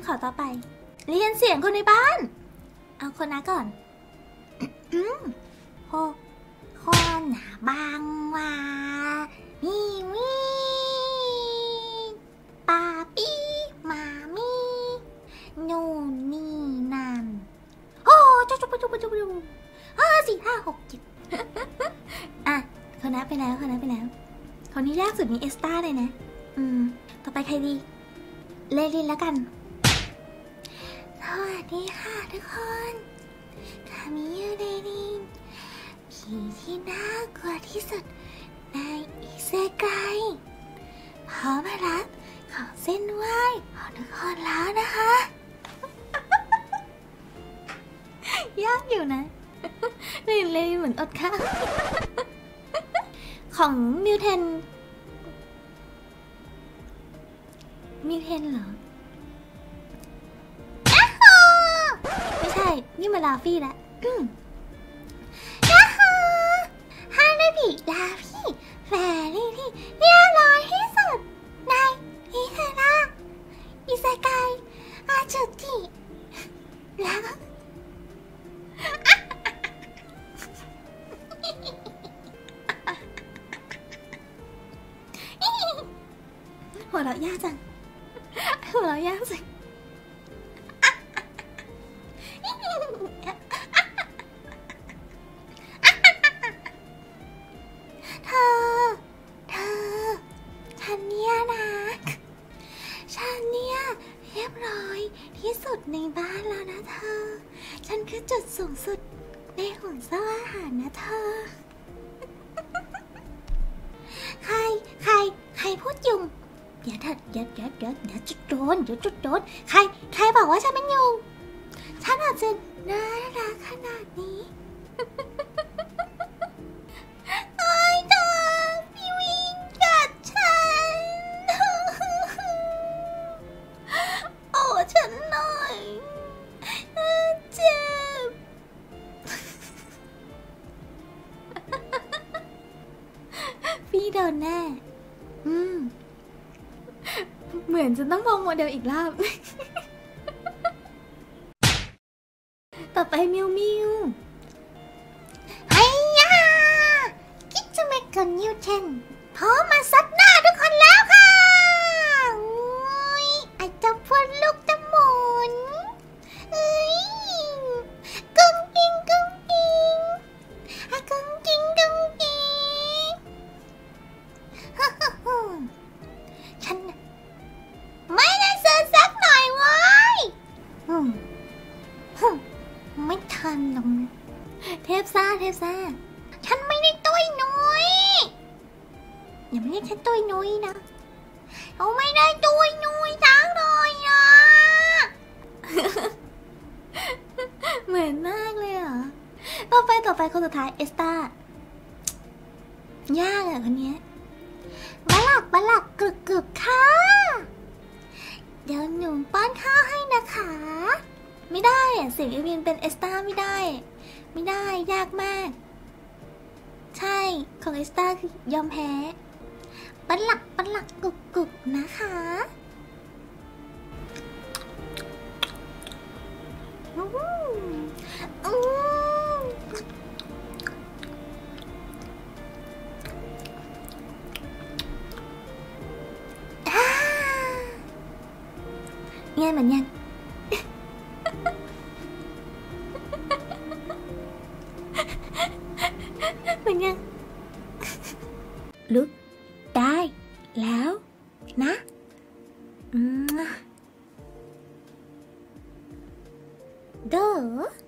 ขอต่อไปเรียนเสียงคนในบ้านเอาคนนะก่อนโฮคนบางว่ามีปาปีมามีนู่นนี่นั่นโอ้จุ๊บ4 5 6 7อ่ะคนนับไปแล้วคนนี้ยากสุดมีเอสตาเลยนะต่อไปใครดีเลลินแล้วกันสวัสดีค่ะทุกคนคามิยูเลลินผีที่น่ากลัวที่สุดในอิเซไกพร้อมมารับของเส้นไหว้ของทุกคนแล้วนะคะยากอยู่นะเลยเหมือนอดข้าวของมิวเทนเหรอไม่ใช่นี่มาลาฟี่แล้วฮานาบิลาฟี่แฟรี่ที่เรียบร้อยที่สุดในอิเซนาอิเซไกอาจุติแล้วหัวเราะยากจังหัวเราะยากจังเธอฉันเนี่ยนะฉันเนี่ยเรียบร้อยที่สุดในบ้านแล้วนะเธอฉันคือจุดสูงสุดในห่วงโซ่อาหารนะเธอใครพูดยุงเดี๋ยวจุดโดนใครบอกว่าฉันเป็นยุงฉันอาจจะน่ารักขนาดนี้ไอ้เธอพี่วิ่งกัดฉันโอ้ฉันหน่อยเจ็บพี่โดนแน่เหมือนจะต้องมองโมเดลอีกรอบ ต่อไปมิวไอ้ยาคิดจะไม่กันนิวเทนพร้อมมาซัดหน้าทุกคนแล้วค่ะไอ้เจ้าพวกลูกตะหมุนกุ้งกิ้งฉันไม่ได้เสิร์ฟสักหน่อยเว้ยไม่ทันหรอกนะเทพซ่าฉันไม่ได้ตุ้ยนุ้ยอย่ามาเรียกฉันตุ้ยนุ้ยนะเราไม่ได้ตุ้ยนุ้ยทั้งเลยนะเหมือนมากเลยเหรอต่อไปคนสุดท้ายเอสตายากอ่ะคนนี้บัลลักกรึบค่ะเดี๋ยวหนูป้อนข้าวให้นะคะไม่ได้อะเสียงเอวินเป็นเอสตาไม่ได้ยากมากใช่ของเอสตาคือยอมแพ้บัลลักกรึบนะคะเงี้ยเหมือนยังเหมือนยังลุกได้แล้วนะเด้อ